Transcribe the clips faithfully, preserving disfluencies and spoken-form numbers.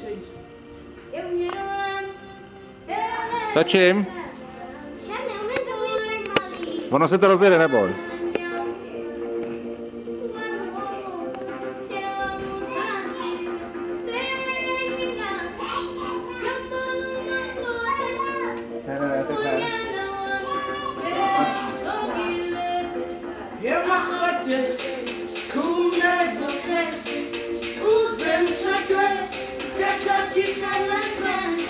Facem? Buonasera alla sera poi. Ja, mach das! Cool, never best! Who's been so good? That's what you can learn.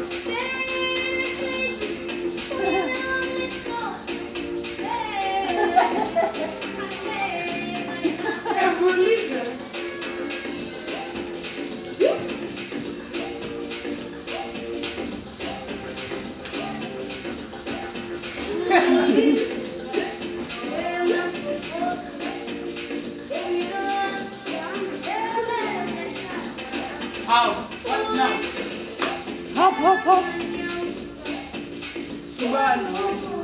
É bonita! Oh, what now? Hop, hop, hop. Subhanallah.